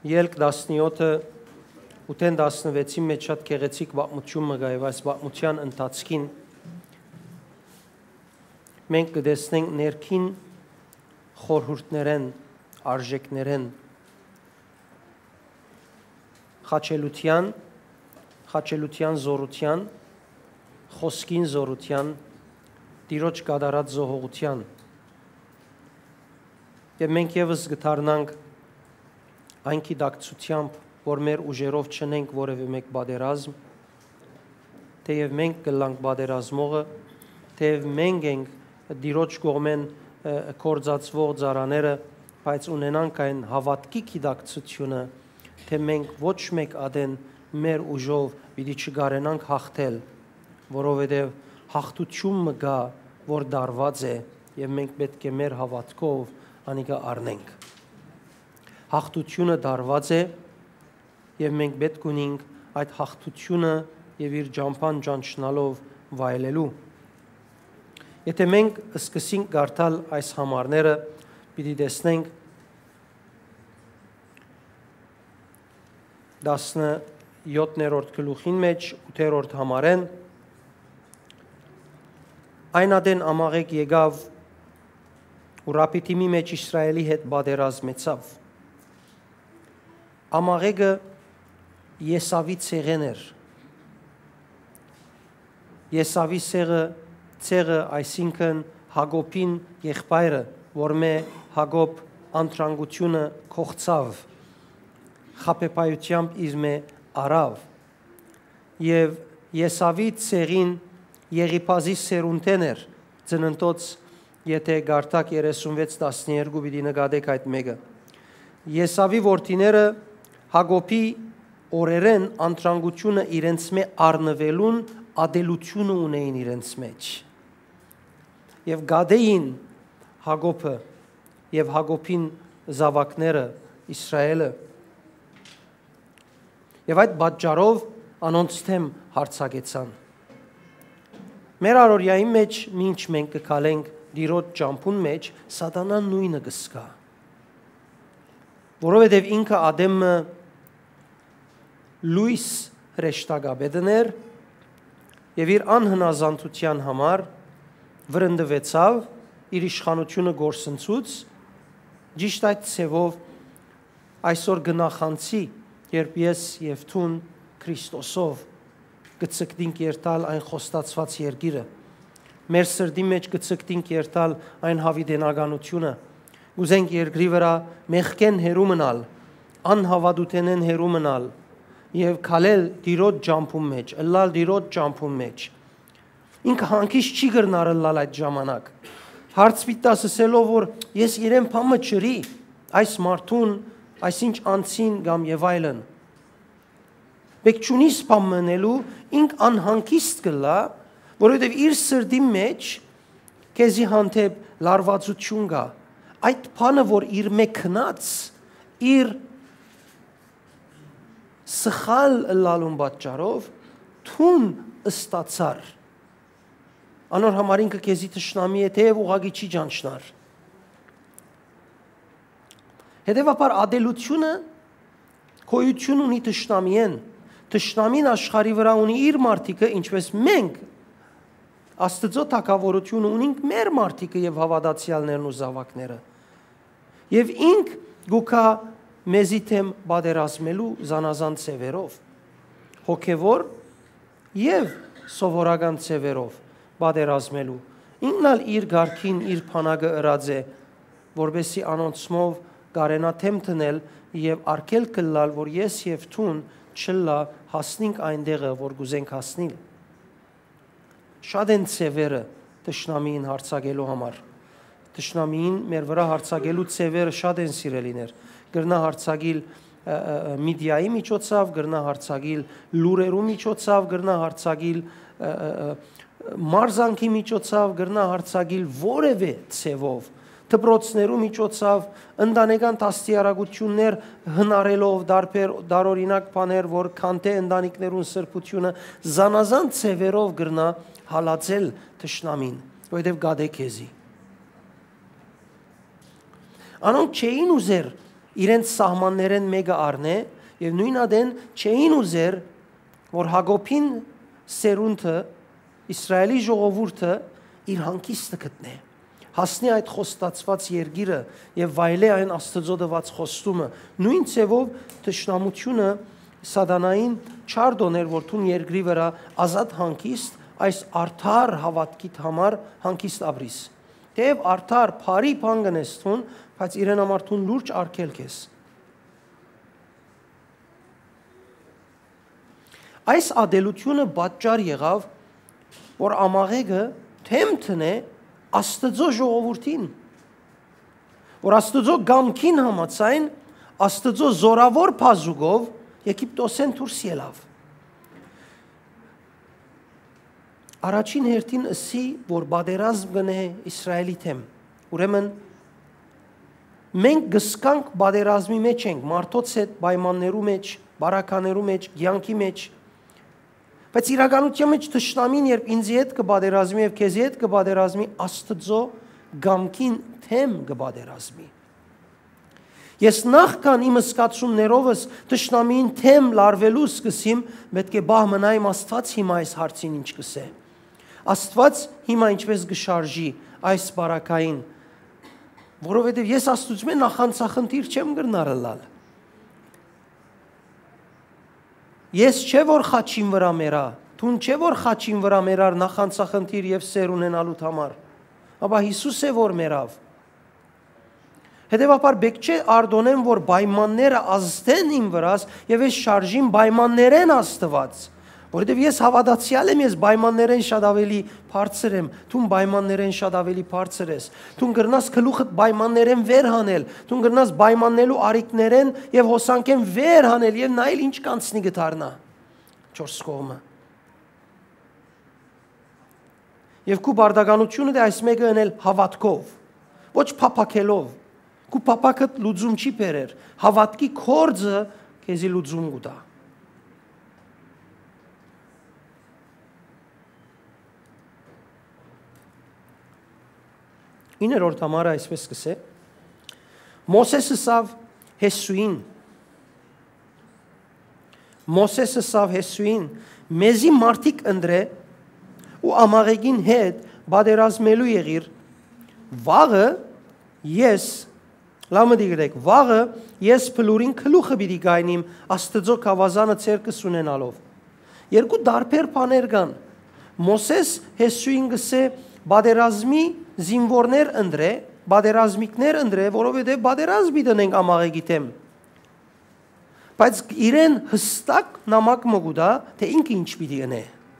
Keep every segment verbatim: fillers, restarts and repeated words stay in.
Ելք տասնյոթը ութեն տասնվեցի մեջ շատ գեղեցիկ պատմություն մը գա եւ այս պատմության ընթացքին մենք կտեսնենք ներքին խորհուրդներեն, արժեքներեն, խաչելության, խաչելության զորության, խոսքին զորության, Տիրոջ կատարած զոհողության։ Եվ մենք եւս գտարնանք այն գիտակցությամբ, որ մեր ուժերով չնենք որևէ մեկ պատերազմ, թեև մենք կլանք պատերազմողը, թեև մենք ենք Տիրոջ կողմեն կործածվող ծառաները, բայց ունենանք այն հավատքի գիտակցությունը, թե մենք ոչ մեկ ադեն մեր ուժով պիտի չգարենանք հաղթել, որովհետև հաղթություն մը գա, որ դարված է, եւ մենք պետք է մեր հավատքով անիկա առնենք։ Հաղթությունը դարված է, եւ մենք պետք ունենք այդ հաղթությունը եւ իր ջամփան ճանչնալով վայելելու։ Եթե մենք սկսենք գարտալ այս համարները, պիտի տեսնենք տասնյոթերորդ գլուխին մեջ ութերորդ համարեն այն ադեն ամաղեկ եկավ ու Ռապիդիմի մեջ Իսրայելի հետ պատերազմեցավ։ Ամաղեգը Եսավի ցեղեն էր։ Եսավի ցեղը ցեղը այսինքն Հակոբին եղբայրը, որ մե Հակոբ անտրանգությունը կողցավ, խապեպայությամբ իր մե արավ, եւ Եսավի ցեղին Եղիպազի սերունդեն էր, ծննդոց եթե գարտակ երեսունվեց տասնյերկու պիտի նկատեք այդ մեկը։ Եսավի որդիները Հակոբի օրերեն անտրանգությունը իրենց մե առնվելուն ադելությունը ունեին իրենց մեջ։ Եվ գադեին Հակոբը եւ Հակոբին զավակները Իսրայելը։ Եվ այդ պատճառով անոնց թեմ հարցակեցան։ Մեր առօրյայի մեջ մինչ մենք կգալենք Տիրոջ ճամփուն մեջ սատանան նույնը կսկա։ Որովհետև ինքը ադեմը լույս հրեշտակաբեդներ եւ իր անհնազանդության համար վրընդվեցավ, իր իշխանությունը գործընծուց, ճիշտ այդ ցևով այսօր գնախանցի, երբ ես եւ թուն Քրիստոսով գցկտինք երթալ այն խոստացված երկիրը, մեր սրդի մեջ գցկտինք երթալ այն հավիտենականությունը, ուզենք երկրի վրա մեղքեն հերու մնալ, անհավատութենեն հերու մնալ եւ քալել Տիրոջ ճամփուն մեջ, ըլլալ Տիրոջ ճամփուն մեջ։ Ինքը հանկիստ չի գրնար ըլլալ այդ ժամանակ։ Հարց պիտի ասելով, որ ես իրեն փամը չրի, այս մարդուն, այսինչ անցին կամ եւ այլն։ Բեք չունի սպամնելու, ինք անհանկիստ կլա, որովհետև իր սրդի մեջ քեզի հանդեպ լարվածություն կա։ Այդ բանը, որ իր մեջ քնած, իր սխալ լալուն պատճառով թուն ստացար։ Անոր համար ինքը քեզի թշնամի է, թեև ուղղակի չի ճանչնար։ Հետևաբար ադելությունը քոյություն ունի թշնամիեն։ Թշնամին աշխարհի վրա ունի իր մարդիկը, ինչպես մենք Աստծո թագավորությունը ունենք մեր մարդիկը եւ հավատացյալներն ու զավակները։ Եվ ինք գուքա մեզի թեմ պատերազմելու զանազան ցևերով, հոգևոր եւ սովորական ցևերով պատերազմելու։ Ինքն ալ իր ղարքին, իր փանագը ըրած է, որբեսի անոնցմով կարենա թեմ տնել եւ արկել կլալ, որ ես եւ թուն չլա հասնենք այնտեղը, որ գուզենք հասնել։ Շատ են ցևերը թշնամին հարցակելու համար։ Թշնամին մեր վրա հարցակելու ցևերը շատ են սիրելիներ։ Գրնա հարցակիլ մեդիայի միջոցով, գրնա հարցակիլ լուրերու միջոցով, գրնա հարցակիլ մարզանքի միջոցով, գրնա հարցակիլ որևէ ցևով, դպրոցներու միջոցով, ընտանեկան դաստիարակություններ հնարելով դարբեր դարօրինակ բաներ, որ քանթե ընտանիքներուն սրբությունը զանազան ցևերով գրնա հալածել թշնամին, որովհետև գադե քեզի։ Անոնք չէին ուզեր իրենց սահմաններեն մեկը առնե եւ նույն ադեն չէին ուզեր որ Հակոբին սերունդը Իսրայելի ժողովուրդը իր հանգիստը գտնե հասնի այդ խոստացված երկիրը եւ վայելե այն Աստծո տված խոստումը նույն ցևով թշնամությունը սատանային չար դոներ որ թուն երկրի վրա ազատ հանգիստ այս արդար հավատքիդ համար հանգիստ ապրիս թեև արդար բարի բան գնես թուն բայց իրեն համար թուն լուրջ արգելք ես այս ադելությունը պատճառ եղավ որ ամաղեգը թեմ տնե Աստծո ժողովրդին որ Աստծո գամքին համաձայն Աստծո զորավոր բազուկով Եգիպտոսեն դուրս ելավ Առաջին հերթին ըսի որ բادرազմ գնե Իսրայելի թեմ ուրեմն մենք գսկանք բادرազմի մեջ ենք մարդոց հետ պայմաններու մեջ բարականերու մեջ ցանկի մեջ բայց իրականության մեջ թշնամին երբ ինձի հետ կբادرազմի եւ քեզի հետ կբادرազմի Աստծո գամքին թեմ կբادرազմի Ես նախքան իմ սկացումներովս թշնամին թեմ լարվելու սկսիմ պետք է բահ մնայիմ Աստված հիմա այս հարցին ինչ կսե Աստված հիմա ինչպես գշարժի այս բարակային որովհետեւ ես Աստծո նախանցախնդիր չեմ գրնարելալ Ես չէ որ խաչին վրա մերա, թուն չէ որ խաչին վրա մերար նախանցախնդիր եւ սեր ունենալու համար, ապա Հիսուս է որ մերավ։ Հետևաբար բեք չէ արդոնեմ որ պայմանները ազդեն իմ վրաս եւ ես շարժին պայմաններեն Աստված, որովհետեւ ես հավատացյալ եմ ես պայմաններեն շատ ավելի բարձր եմ, թուն պայմաններեն շատ ավելի բարձր ես, թուն գրնաս գլուխդ պայմաններեն վեր հանել, թուն գրնաս պայմաննելու արիկներեն եւ հոսանքեն վեր հանել եւ նայել ինչ կանցնի գտարնա։ Չորս կողմը։ Եվ քու բարդականությունը դե այս մեկը անել հավատքով, ոչ փափակելով։ Քու փափակը լուծում չի բերեր, հավատքի կորձը քեզի լուծում կտա։ Իներորդ համարը այսպես կսե, Մոսեսը սավ հեսուին, Մոսեսը սավ հեսուին, մեզի մարդիկ ընդրե ու ամաղեգին հետ բادرազմելու եղիր, վաղը ես, լամը դիգրեք, վաղը ես պլուրին կլուխը բիդի գայնիմ աստծո կավազանը ծերկս ունենալով։ Երկու դարբեր պաներ կան, Մոսես հեսուին գսե բادرազմի զինվորներ ընդրե, բادرազմիկներ ընդրե, որովհետև բادرազմի դնենք ամաղեգի թեմ։ Բայց իրեն հստակ նամակ մգուդա, թե ինքը ինչ պիտի ընե։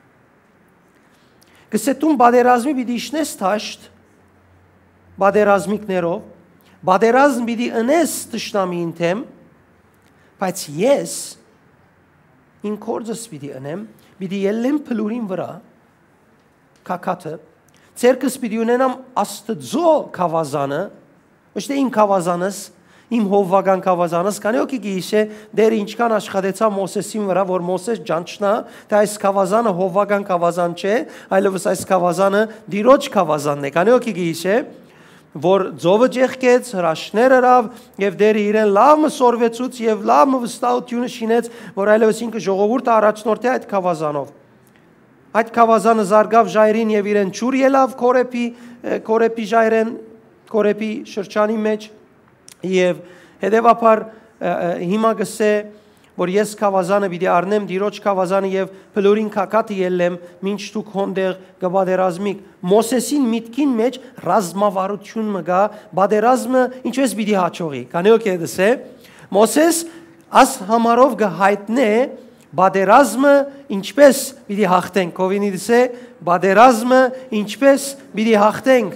Գսետում բادرազմի պիտի իշնես թաշտ, բادرազմիկներով, բادرազմ պիտի ընես տշնամին թեմ, բայց ես ին կորձս պիտի ընեմ, պիտի ելլեմ պլուրին վրա, կակաթը, Ցերկս պիտի ունենամ Աստծո կավազանը, ոչ թե իմ կավազանս, իմ հովվական կավազանս, քանի օքի գիշե դեր ինչքան աշխատեցա Մոսեսին վրա, որ Մոսես ջանչնա, թե այս կավազանը հովվական կավազան չէ, այլևս այս կավազանը դիրոջ կավազանն է, քանի օքի գիշե, որ ձովը ջեղկեց, հրաշներ հրավ եւ դեր իրեն լավ մսորվեցուց եւ լավ վստահությունը շինեց, որ այլևս ինքը ժողովուրդը առաջնորդի այդ կավազանով։ Այդ կավազանը զարգավ ժայրին եւ իրեն ճուր ելավ կորեփի կորեփի ժայրեն կորեփի շրջանի մեջ եւ հետեւաբար հիմա գսե որ ես կավազանը պիտի առնեմ դիրոջ կավազանը եւ փլորին կակատը ելեմ ինչ դուք հոնդեղ գբادرազմիկ Մոսեսին միտքին մեջ ռազմավարություն մգա բادرազմը ինչպես պիտի հաճողի քանի օքե դսե Մոսես աս համարով գհայտնե բادرազմը ինչպես պիտի հաղթենք կովինի դսե բادرազմը ինչպես պիտի հաղթենք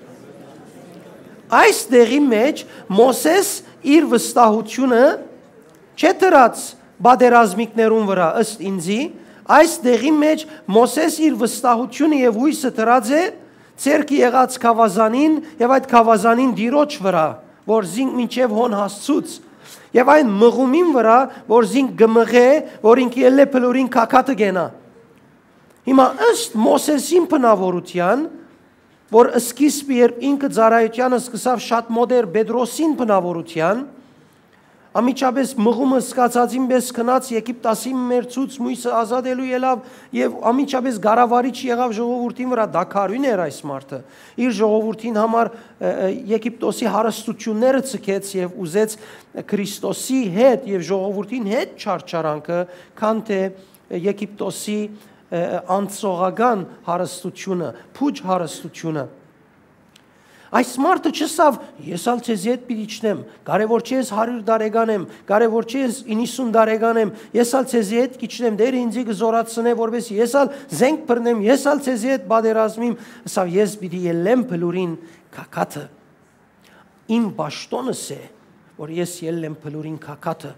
այս դեղի մեջ Մոսես իր վստահությունը չդրած բادرազմիկներուն վրա ըստ ինձի այս դեղի մեջ Մոսես իր վստահությունը եւ հույսը դրած է ցերկի եղած կավազանին եւ այդ կավազանին դիրոջ վրա որ զինք մինչեւ հոն հասցուց Եվ այն մղումին վրա, որ զինք գմղե, որ ինք ելե պլուրին կակատը գենա։ Հիմա ըստ Մոսեսին պնավորության, որ սկիզբի երբ ինքը ծառայությանը սկսավ շատ մոդեր Պետրոսին պնավորության, Ամիջապես մղումը սկացածին պես քնած Եգիպտասի մերցուց մույսը ազատելու ելավ եւ ամիջապես գարավարիչ եղավ ժողովրդին վրա, դակարույն էր այս մարդը։ Իր ժողովրդին համար Եգիպտոսի հարստությունները ցկեց եւ ուզեց Քրիստոսի հետ եւ ժողովրդին հետ չարչարանքը, քան թե Եգիպտոսի անցողական հարստությունը, փուջ հարստությունը։ Այս մարդը չսավ, ես ալ ցեզ հետ պիտի իջնեմ, կարևոր չէ ես հարյուր տարեկան եմ, կարևոր չէ ես իննսուն տարեկան եմ, ես ալ ցեզ հետ կիջնեմ, դեր ինձի կզորացնե, որովհետեւ ես ալ զենք բռնեմ, ես ալ ցեզ հետ բادرազմիմ, սա ես պիտի ելեմ փլուրին քակաթը։ Իմ պաշտոնս է, որ ես ելեմ փլուրին քակաթը։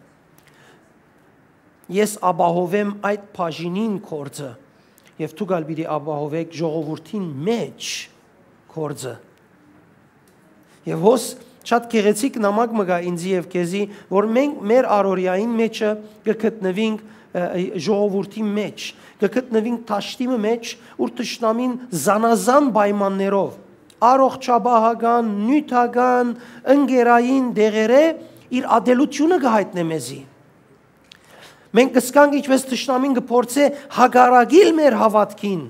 Ես ապահովեմ այդ բաժինին կորձը, եւ դուք ալ պիտի ապահովեք ժողովրդին մեջ կորձը։ Եվ հոս շատ գեղեցիկ նամակ մգա ինձի եւ քեզի, որ մենք մեր առօրյային մեջը կգտնվենք ժողովրդի մեջ, կգտնվենք տաշտիմը մեջ, ուր տշնամին զանազան պայմաններով, առողջապահական, նյութական, ընկերային դեղերը իր ադելությունը կհայտնե մեզի։ Մենք կսկանք ինչպես տշնամին կփորձե հագարագիլ մեր հավատքին,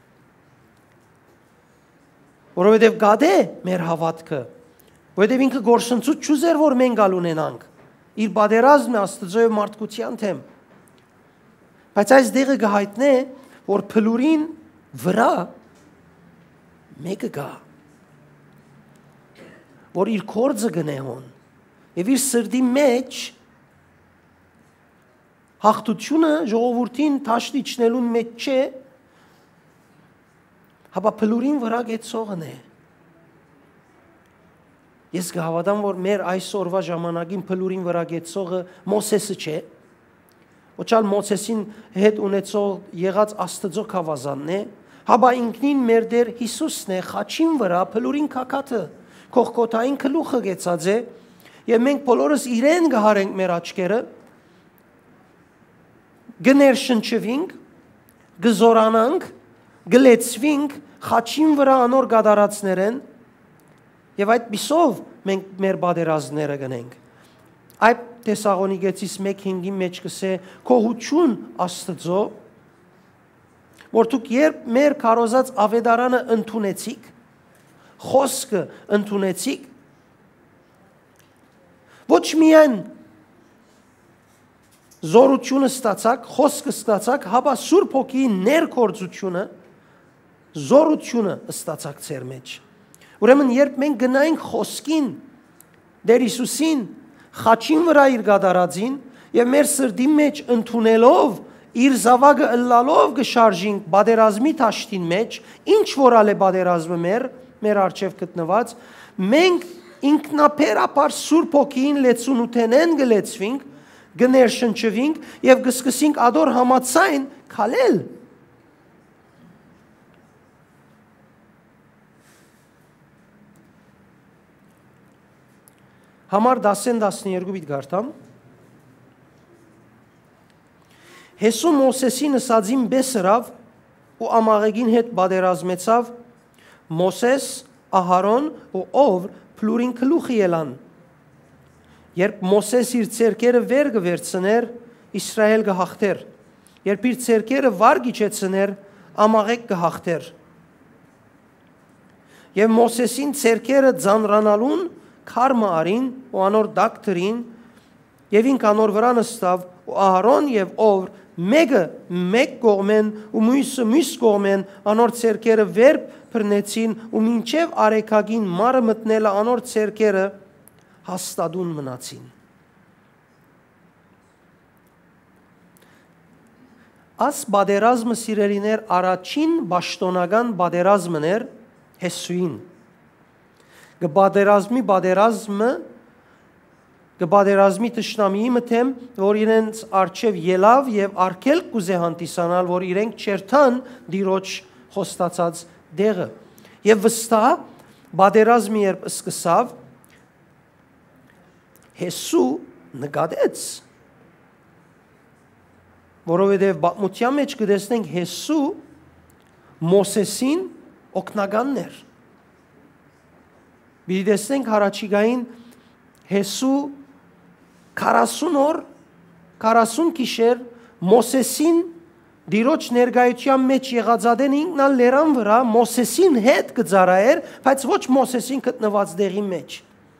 որովհետեւ գադե մեր հավատքը, որովհետև ինքը գործընծուց չուզեր, որ մենք ալ ունենանք, իր բادرազմն է Աստծո եւ մարդկության թեմ։ Բայց այս դեղը կհայտնե, որ փլուրին վրա մեկը գա, որ իր կորձը գնե հոն, եւ իր սրդի մեջ հաղթությունը ժողովրդին տաշտ իջնելուն մեջ չէ, հապա փլուրին վրա գեցողն է։ Ես կհավատամ, որ մեր այսօրվա ժամանակին փլուրին վրա գեցողը Մոսեսը չէ, ոչալ Մոսեսին հետ ունեցող եղած Աստծո քավազանն է, հապա ինքնին մեր Տեր Հիսուսն է, խաչին վրա փլուրին քակաթը, կողկոտային գլուխը գեցած է, եւ մենք բոլորս իրեն կհարենք մեր աչքերը, կներշնչվենք, կզորանանք, կլեցվենք խաչին վրա անոր գադարածներեն, եւ այդ պիսով մենք մեր բادرազմները գնենք։ Այդ Թեսաղոնիկեցիս մեկ հինգի մեջ կսե կողություն Աստծո, որ դուք երբ մեր քարոզած ավետարանը ընդունեցիք, խոսքը ընդունեցիք, ոչ միայն զորությունը ստացաք, խոսքը ստացաք, հապա Սուրբ Հոգիի ներկործությունը, զորությունը ստացաք ձեր մեջ։ Ուրեմն երբ մենք գնայինք խոսքին, Տեր Հիսուսին, խաչին վրա իր գադարածին եւ մեր սրդի մեջ ընդունելով իր զավակը ըլլալով կշարժինք բادرազմի տաշտին մեջ, ինչ որ ալ է բادرազմը մեր, մեր արժեվ գտնված, մենք ինքնաբերաբար Սուրբ Հոգին լեցունութենեն գլեցվինք, գներշնչվինք եւ կսկսենք ադոր համացայն քալել։ Համար դասեն դասներկու բիտ գարտամ։ Հեսու Մոսեսին ըսածին բեսրավ ու ամաղեգին հետ բادرազմեցավ Մոսես, Ահարոն ու ով փլուրին գլուխի ելան։ Երբ Մոսես իր ցերկերը վեր կվերցներ, Իսրայել կհաղթեր։ Երբ իր ցերկերը վար գիչեցներ, ամաղեկ կհաղթեր։ Եվ Մոսեսին ցերկերը ձանրանալուն քարմը արին ու անոր դակտրին եւ ինք անոր վրա նստավ ու Ահարոն եւ ով մեկը մեկ կողմեն ու մյուսը մյուս կողմեն անոր ցերկերը վեր բռնեցին ու մինչև արեքագին մարը մտնելը անոր ցերկերը հաստատուն մնացին։ Աս բادرազմը սիրելիներ առաջին պաշտոնական բادرազմն էր Հեսուին։ Գբادرազմի բادرազմը գբادرազմի տշնամիի մտեմ, որ իրենց արչև ելավ եւ արկել կուզե հանդիսանալ, որ իրենք չերթան դիրոջ խոստացած դեղը։ Եվ վստահ բادرազմի երբ սկսավ, Հեսու նկատեց, որովհետեւ պատմության մեջ կտեսնենք Հեսու Մոսեսին օգնականն էր։ Պիտի տեսնենք հարաճիգային Հեսու քառասուն օր, քառասուն գիշեր Մոսեսին Դիրոջ ներկայության մեջ եղածադեն ինքնալ լերան վրա Մոսեսին հետ կծարայեր, բայց ոչ Մոսեսին գտնված դեղի մեջ։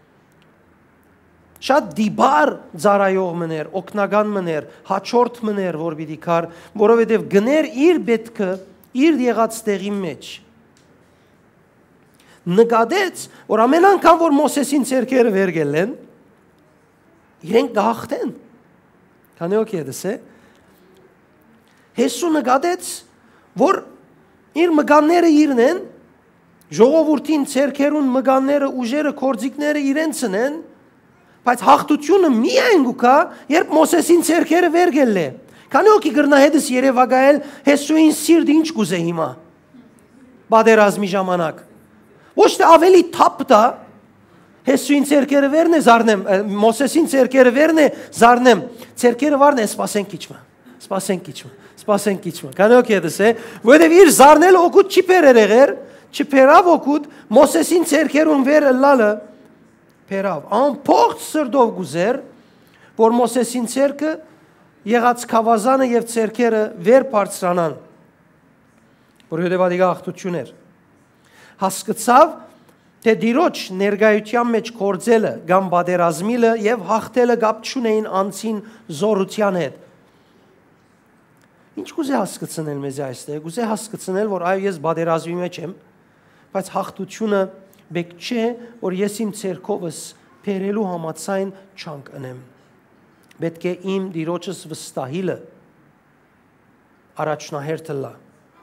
Շատ դիբար ծարայող մներ, օգնական մներ, հաջորդ մներ, որ պիտի կար, որովհետև գներ իր պետքը իր եղած տեղի մեջ։ Նկատեց, որ ամեն անգամ որ Մոսեսին ցերկերը վերգել են, իրենք գախտեն։ Քանի օքեդս է։ Հեսու նկատեց, որ իր մգանները իրն են, ժողովուրդին ցերկերուն մգանները, ուժերը, կորձիկները իրենցն են, բայց հաղթությունը միայն գուկա, երբ Մոսեսին ցերկերը վերգել է։ Քանի օքի գրնահետս երևակայել Հեսուին սիրտ ինչ կուզե հիմա։ Բادرազմի ժամանակ։ Ոչ թե ավելի թափ դա Հեսուին ցերկերը վերն է զարնեմ, Մոսեսին ցերկերը վերն է զարնեմ, ցերկերը վարն է սպասենք իջմա։ Սպասենք իջմա։ Սպասենք իջմա։ Քանի օքի դες է, որովհետև իր զարնել օգուտ չի բերեր եղեր, չբերավ օգուտ Մոսեսին ցերկերուն վերը լալը բերավ։ Ամբողջ սրտով գուզեր, որ Մոսեսին ցերկը եղած քավազանը եւ ցերկերը վեր բարձրանան, որովհետև ադիգա ախտություն էր։ Հասկացավ, թե դիրոջ ներկայության մեջ կործելը կամ բادرազմիլը եւ հաղթելը կապ չունեին անցին զորության հետ։ Ինչ կուզե հասկացնել մեզ այստեղ, կուզե հասկացնել, որ այո ես բادرազմի մեջ եմ, բայց հաղթությունը բեք չէ, որ ես իմ ցերկովս բերելու համացայն չանք ընեմ։ Պետք է իմ դիրոջս վստահիլը առաջնահերթը լա։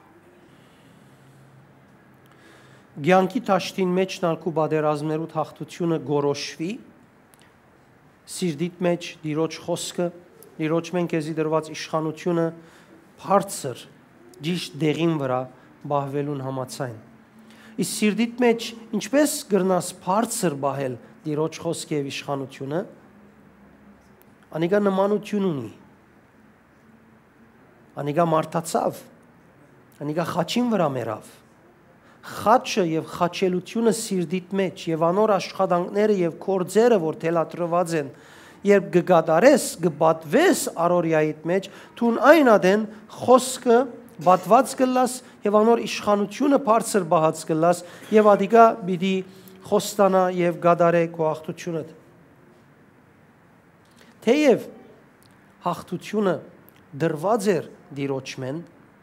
Գյանքի տաշտին մեջ նալկու բادرազմներու հաղթությունը գորոշվի, սիրտիդ մեջ դիրոջ խոսքը, դիրոջ մենք եզի դրված իշխանությունը բարձր ճիշտ դեղին վրա բահվելուն համացայն։ Իսկ սիրտիդ մեջ ինչպես գրնաս բարձր բահել դիրոջ խոսքը եւ իշխանությունը, անիկա նմանություն ունի։ Անիկա մարդացավ, անիկա խաչին վրա մերավ։ Խաչը եւ խաչելությունը սիրտիդ մեջ եւ անոր աշխատանքները եւ կորձերը, որ թելադրված են, երբ գգադարես, գբատվես արորիայիդ մեջ, թուն այն ադեն խոսքը բատված կլաս եւ անոր իշխանությունը բարձր բահած կլաս եւ ադիգա բիդի խոստանա եւ գադարե քո հաղթությունդ։ Թեև հաղթությունը դրված էր դիրոջմեն,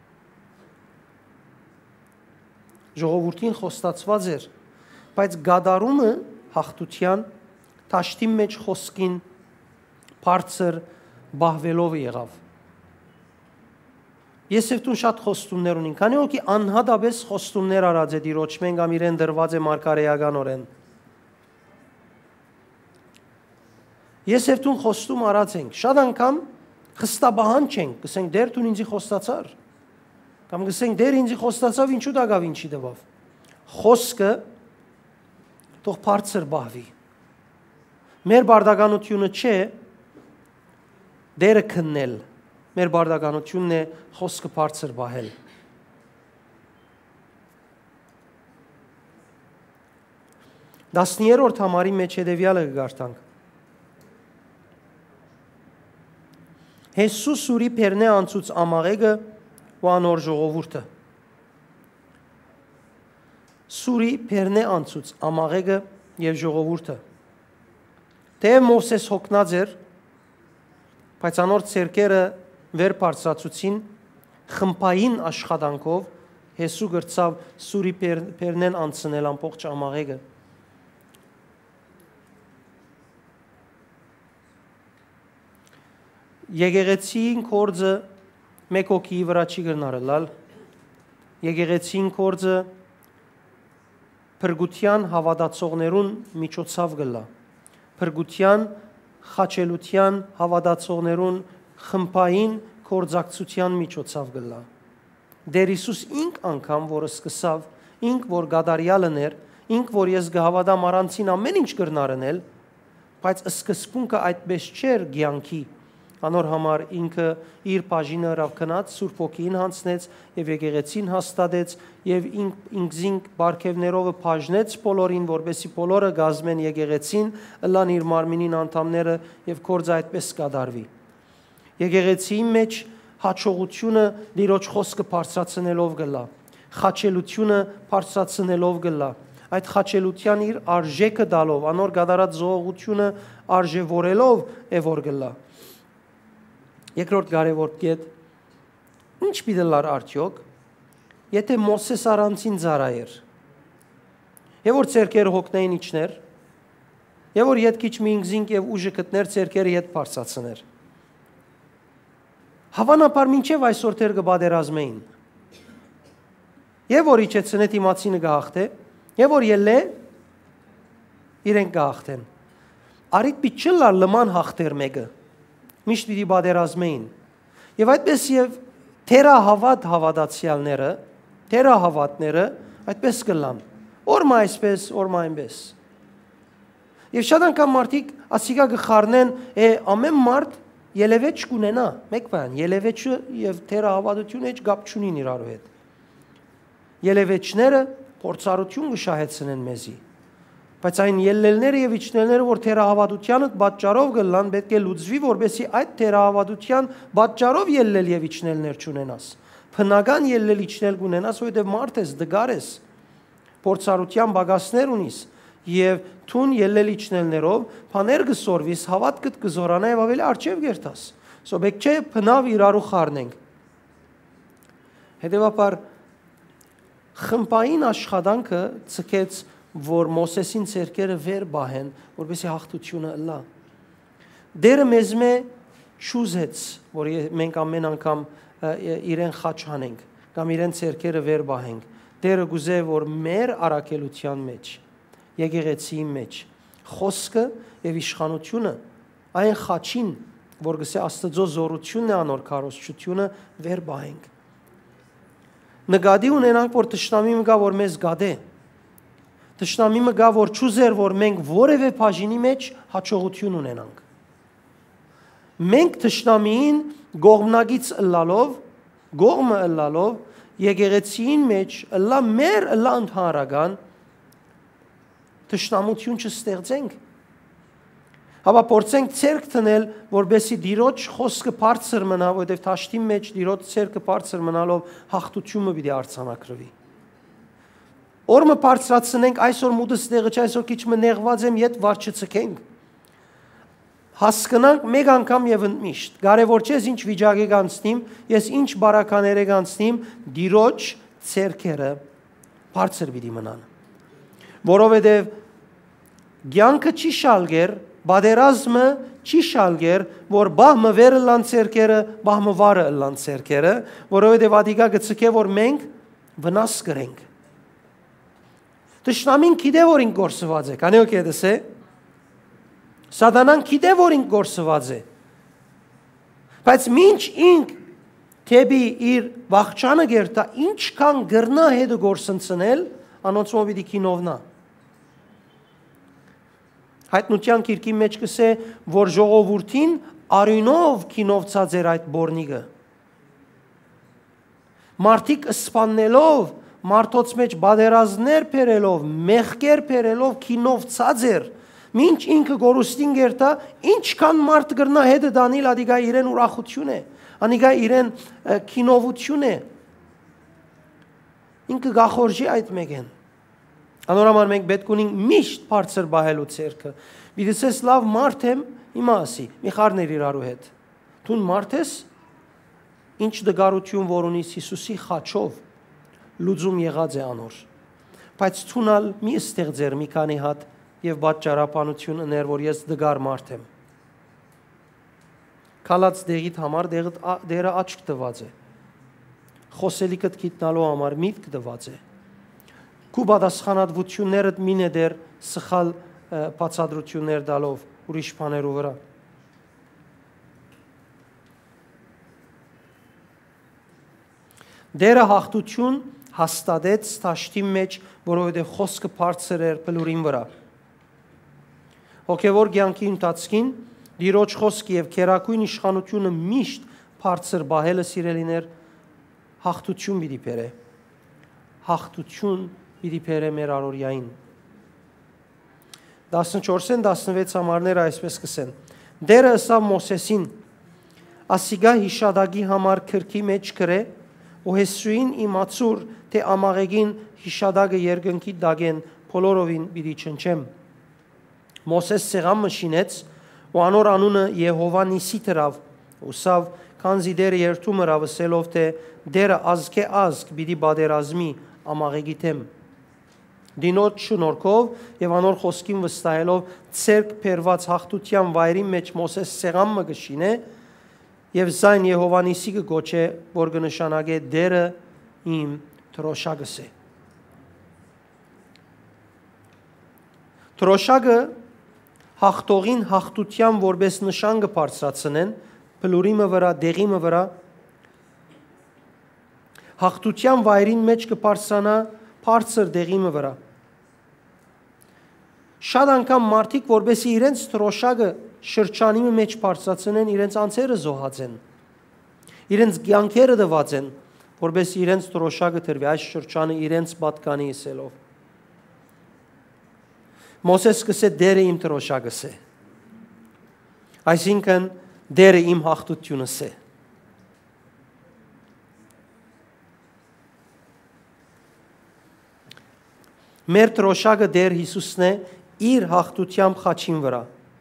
ժողովուրդին խոստացված էր, բայց գադարումը հաղթության տաշտի մեջ խոսքին բարձր բահվելով եղավ։ Եսևտուն շատ խոստումներ ունին, քանի օքի անհատապես խոստումներ արած է դիրոջմեն կամ իրեն դրված է մարգարեականորեն։ Եսևտուն խոստում արած ենք, շատ անգամ խստաբահան չենք, կսենք դեր տուն ինձի խոստացար, կամ կսենք դեր ինձի խոստացավ ինչու դագավ ինչի դվավ։ Խոսքը թող բարձր բահվի։ Մեր բարդականությունը չէ դերը քննել, մեր բարդականությունն է խոսքը բարձր բահել։ Դասներորդ համարի մեջ հետևյալը կգարտանք։ Հեսուս ուրի պերնե անցուց ամաղեգը ու անոր ժողովուրդը։ Սուրի պերնե անցուց ամաղեգը և ժողովուրդը։ Թեև Մովսես հոգնած էր, բայց անոր ցերկերը վեր բարձրացուցին խմբային աշխատանքով Հեսու գրծավ Սուրի պերնեն անցնել ամբողջ ամաղեգը։ Եկեղեցին կորձը մեկ օքի վրա չի գրնարելալ, եկեղեցին կորձը փրկության հավատացողներուն միջոցով գլա, փրկության խաչելության հավատացողներուն խմբային կորձակցության միջոցով գլա։ Դեր Հիսուս ինք անգամ, որը սկսավ, ինք որ գադարյալն էր, ինք որ ես գհավատամ առանցին ամեն ինչ գրնարնել, բայց սկզբունքը այդպես չէր գյանքի, անոր համար ինքը իր բաժինը հրավ քնած Սուրբ Հոգին հանձնեց եւ եկեղեցին հաստատեց եւ ինքզինք բարգևներով բաժնեց բոլորին, որբեսի բոլորը գազմեն եկեղեցին, ըլլան իր մարմինին անդամները եւ կորձը այդպես կդարվի։ Եկեղեցիի մեջ հաջողությունը Տիրոջ խոսքը բարձրացնելով գլա, խաչելությունը բարձրացնելով գլա, այդ խաչելության իր արժեքը դալով, անոր գդարած զոհողությունը արժևորելով է որ գլա։ Երկրորդ կարևոր կետ, ինչ պիտի լար արդյոք, եթե Մովսես առանցին ծառայեր, եւ որ ցերկերը հոգնային իջներ, եւ որ յետքիչ մի ինքզինք եւ ուժը գտներ ցերկերը յետ բարձրացներ։ Հավանաբար մինչև այսօր թեր կբادرազմեին։ Եվ որ իջեցնե դիմացինը գահտե, եւ որ ելլե իրեն գահտեն։ Արիդ պիչլար լման հաղթեր մեկը։ Միշտ պիտի բادرազմեին։ Եվ այդպես եւ թերահավատ հավատացյալները, թերահավատները այդպես կլան։ Օրմա այսպես, օրմա այնպես։ Եվ շատ անգամ մարդիկ ասիկա գխառնեն, է ամեն մարդ ելևեջ կունենա, մեկ բան, ելևեջը եւ թերահավատությունը heç գապ չունին իրարու հետ։ Ելևեջները փորձառություն կշահեցնեն մեզի։ Բայց այն ելլելները եւ իջնելները, որ թերահավատությանը պատճառով գլան, պետք է լուծվի, որբեսի այդ թերահավատության պատճառով ելլել եւ իջնելներ չունենաս։ Բնական ելլել իջնել կունենաս, որովհետեւ մարդ ես, դգար ես, փորձառության բագասներ ունիս եւ թուն ելլել իջնելներով բաներ կսորվիս, հավատքդ կզորանա եւ ավելի արժեվ գերտաս։ Սո բեք չէ բնավ իրարու խառնենք։ Հետևաբար խմբային աշխատանքը ցկեց, որ Մովսեսին ցերկերը վեր բահեն, որպեսզի հաղթությունը ըլլա։ Դերը մեզ մե շուզեց, որ մենք ամեն անգամ իրեն խաչ հանենք, կամ իրեն ցերկերը վեր բահենք։ Դերը գուզե, որ մեր առաքելության մեջ, եկեղեցիի մեջ, խոսքը եւ իշխանությունը այն խաչին, որ գսե Աստծո զորությունն է անոր քարոզչությունը վեր բահենք։ Նկատի ունենանք, որ թշնամի մգա, որ մեզ գադե։ Թշնամի մգա, որ չուզեր, որ մենք որևէ բաժինի մեջ հաջողություն ունենանք։ Մենք թշնամիին գողմնագից ըլլալով, գողմը ըլլալով, եկեղեցիին մեջ ըլլա մեր ըլլա ընդհանրական թշնամություն չստեղծենք։ Հապա փորձենք ցերկ տնել, որբեսի Տիրոջ խոսքը բարձր մնա, որովհետև թաշտի մեջ Տիրոջ ցերկը բարձր մնալով հաղթությունը պիտի արձանագրվի։ Օրը բարձրացնենք, այսօր մուտս տեղը չէ, այսօր քիչ մը նեղված եմ, իդ վար չցկենք։ Հասկանանք մեկ անգամ եւ ընդմիշտ։ Կարևոր չէ ինչ վիճակի կանցնիմ, ես ինչ բարակաները կանցնիմ, Տիրոջ ցերկերը բարձր պիտի մնան։ Որովհետև ցանկը չի շալգեր, բادرազմը չի շալգեր, որ բահմը վերը լան ցերկերը, բահմը վարը լան ցերկերը, որովհետև ադիգա գցկե որ մենք վնաս կրենք։ Տշնամին գիտե որ ինք գործված է, կանեոք եդս է։ Սատանան գիտե որ ինք գործված է։ Բայց մինչ ինք թեպի իր վախճանը գերտա, ինչքան գրնա հետը գործընծնել, անոնցում պիտի կինովնա։ Հայտնության կիրքի մեջ կսե, որ ժողովուրդին արյունով կինովցած էր այդ բորնիգը։ Մարդիկ սպաննելով, մարդոց մեջ բادرազներ բերելով, մեղքեր բերելով կինովցած էր։ Մինչ ինքը գորուստին գերտա, ինչքան մարդ գրնա հետը դանիլ ադիգա իրեն ուրախություն է, անիգա իրեն կինովություն է։ Ինքը գախորժի այդ մեկեն։ Անորամար մենք պետք ունենք միշտ բարձր բահելու ցերկը։ Բիդսես լավ մարդ եմ, հիմա ասի, մի խառներ իրարու հետ։ Դուն մարդ ես, ինչ դգարություն որ ունիս Հիսուսի խաչով, լուծում եղած է անոր։ Բայց ցունալ մի ստեղծեր մի քանի հատ եւ պատճառաբանություն ուներ, որ ես դգար մարդ եմ։ Քալած դեղիդ համար դերը աչք տված է։ Խոսելիքդ գիտնալու համար միտք տված է։ Քու պատասխանատվություններդ մին է դեր սխալ բացատրություններ դալով ուրիշ բաներու վրա։ Դերը հաղթություն հաստատեց թաշտի մեջ, որովհետև խոսքը բարձր էր բլուրին վրա։ Հոգևոր կյանքի ընթացքին Դիրոջ խոսքը եւ քերակույն իշխանությունը միշտ բարձր բահելը սիրելիներ հաղթություն պիտի բերե։ Հաղթություն պիտի բերե մեր առօրյային։ տասնչորսին տասնվեց համարները այսպես կսեն։ Դերը ըսավ Մոսեսին, ասիգա հիշադակի համար քրքի մեջ գրե, ու Հեսուին իմացուր, թե ամաղեգին հիշադակը երկնքի դագեն բոլորովին պիտի չնչեմ։ Մոսես սեղանը շինեց, ու անոր անունը Եհովա Նիսի դրավ, ուսավ քանզի դերը երթում հրավ ասելով, թե դերը ազգ է ազգ պիտի բادرազմի ամաղեգի թեմ։ Դինոց շնորհքով եւ անոր խոսքին վստահելով ցերկ փերված հաղթության վայրի մեջ Մոսես սեղանը գշինե եւ զայն Եհովանիսի կգոչե, որ կնշանակե դերը իմ թրոշակս է։ Թրոշակը հաղթողին հաղթության որպես նշան կբարձրացնեն փլուրիմը վրա, դեղիմը վրա, հաղթության վայրին մեջ կբարձրանա բարձր դեղիմը վրա։ Շատ անգամ մարդիկ, որբեսի իրենց թրոշակը շրջանի մեջ բարձրացնեն, իրենց անձերը զոհած են, իրենց կյանքերը դված են, որբեսի իրենց թրոշակը դրվի, այս շրջանը իրենց պատկանի ասելով։ Մոսես սկսե դերը իմ թրոշակս է, այսինքն դերը իմ հաղթությունս է։ Մեր թրոշակը Տեր Հիսուսն է իր հաղթությամբ խաչին վրա։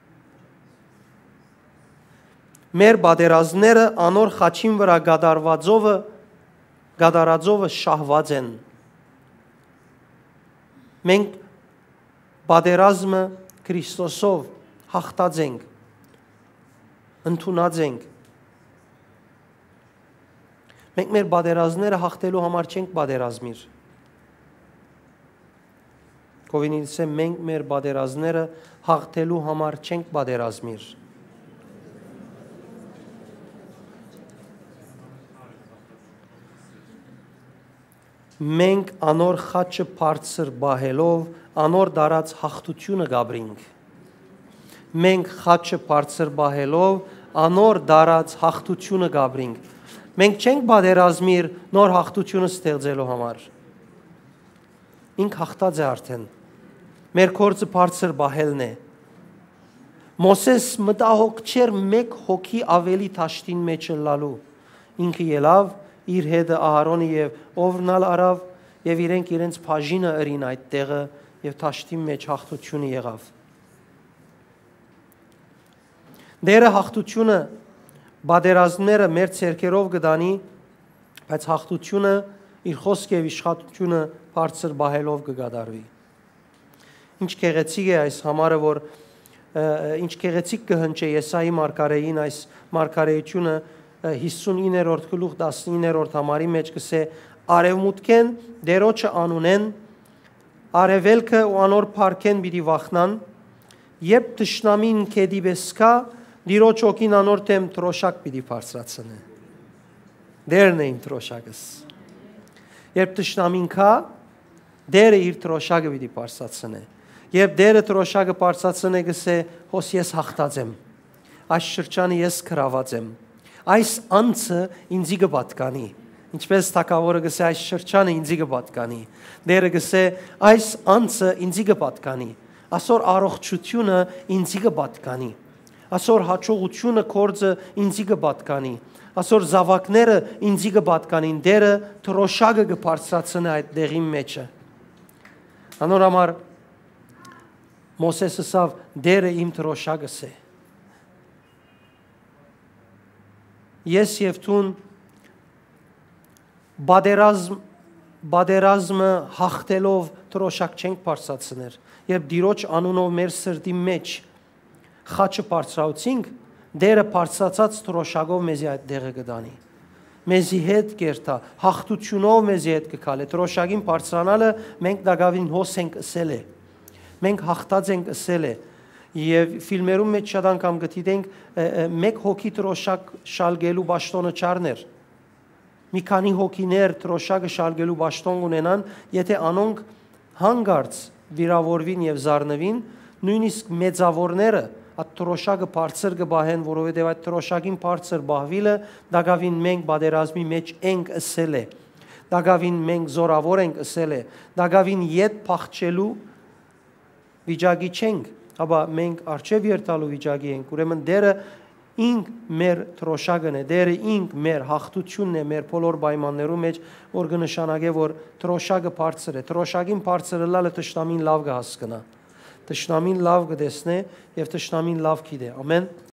Մեր բادرազները անոր խաչին վրա գադարվածովը գադարածովը շահված են։ Մենք բادرազմը Քրիստոսով հաղթած ենք, ընդունած ենք։ Մենք մեր բادرազները հաղթելու համար չենք բادرազմիր։ Կովինիցը մենք մեր բادرազները հաղթելու համար չենք բادرազմիր։ Մենք անոր խաչը բարձր բահելով անոր դարած հաղթությունը գաբրինք։ Մենք խաչը բարձր բահելով անոր դարած հաղթությունը գաբրինք։ Մենք չենք բادرազմիր նոր հաղթությունը ստեղծելու համար։ Ինք հաղթած է արդեն։ Մեր կորձը բարձր բահելն է։ Մոսես մտահոգ չէր մեկ հոգի ավելի թաշտին մեջ լալու։ Ինքը ելավ իր հետը Ահարոնի եւ Օվրնալ արավ եւ իրենք իրենց բաժինը ըրին այդ տեղը եւ թաշտի մեջ հաղթությունը եղավ։ Դերը հաղթությունը բادرազները մեր ցերկերով գտանի, բայց հաղթությունը իր խոսք եւ իշխատությունը բարձր բահելով կգադարվի։ Ինչ գեղեցիկ է այս համարը, որ ինչ գեղեցիկ կհնչե Եսայի մարգարեին այս մարգարեությունը հիսունիններորդ գլուխ տասնիններորդ համարի մեջ կսե արևմուտքեն դերոջը անունեն արևելքը ու անոր փարքեն պիտի վախնան երբ թշնամին կեդի բեսկա դիրոջ օկին անոր թեմ թրոշակ պիտի բարձրացնե դերն է իմ թրոշակս երբ թշնամին կա դերը իր թրոշակը պիտի բարձրացնե երբ դերը թրոշակը բարձրացնե գսե հոս ես հաղթած եմ այս շրջանը ես գրաված եմ այս անձը ինձի կպատկանի ինչպես թագավորը գսե այս շրջանը ինձի կպատկանի դերը գսե այս անձը ինձի կպատկանի ասոր առողջությունը ինձի կպատկանի ասոր հաջողությունը կորձը ինձի կպատկանի ասոր զավակները ինձի կպատկանին դերը թրոշակը կբարձրացնե այդ դեղի մեջը անոր համար Մոսեսը ասավ դերը իմ թրոշակս է Ես եւ տուն բادرազմ բادرազմը հաղթելով թրոշակ չենք բարձրացներ երբ դիրոջ անունով մեր սրտի մեջ խաչը բարձրացինք դերը բարձրացած թրոշակով մեզի այդ դեղը կդանի մեզի հետ կերտա հաղթությունով մեզի հետ կգալի թրոշակին բարձրանալը մենք դակավին հոս ենք ասել է մենք հաղթած ենք ասել է Եվ ֆիլմերում մեջ շատ անգամ գտիտենք մեկ հոգի թրոշակ շալգելու բաշտոնը չարներ։ Մի քանի հոգիներ թրոշակը շալգելու բաշտոն ունենան, եթե անոնք հանգարց վիրավորվին եւ զառնվին, նույնիսկ մեծավորները այդ թրոշակը բարձր կբահեն, որովհետև այդ թրոշակին բարձր բահվիլը դակավին մենք բادرազմի մեջ ենք ըսել է, դակավին մենք զորավոր ենք ըսել է, դակավին յետ փախչելու վիճակի չենք, ապա մենք արժև երթալու վիճակի ենք, ուրեմն դերը ինք մեր թրոշակն է, դերը ինք մեր հաղթությունն է մեր բոլոր պայմաններու մեջ, որ կնշանակե, որ թրոշակը բարձր է, թրոշակին բարձր լալը թշնամին լավ կհասկնա, թշնամին լավ կտեսնե եւ թշնամին լավ գիտե, ամեն